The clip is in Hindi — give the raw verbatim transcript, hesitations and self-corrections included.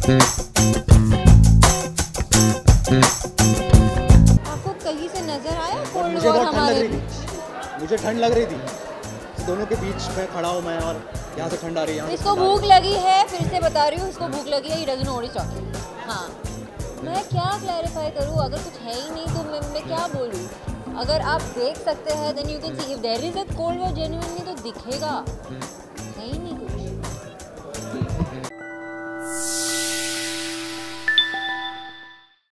आपको कहीं से नजर आया कोल्ड मुझे वॉर बहुत ठंड लग हमारे? रही थी, मुझे ठंड लग रही थी, दोनों के बीच में खड़ा हूँ मैं और यहाँ से ठंड आ रही है। इसको भूख लगी है, फिर से बता रही हूँ, इसको भूख लगी है। He doesn't know chocolate. हाँ, मैं क्या क्लैरिफाई करूँ? अगर कुछ है ही नहीं तो मैं, मैं क्या बोलूँ? अगर आप देख सकते हैं then you can see if there is a cold war genuinely तो दिखेगा, है ही नहीं कुछ।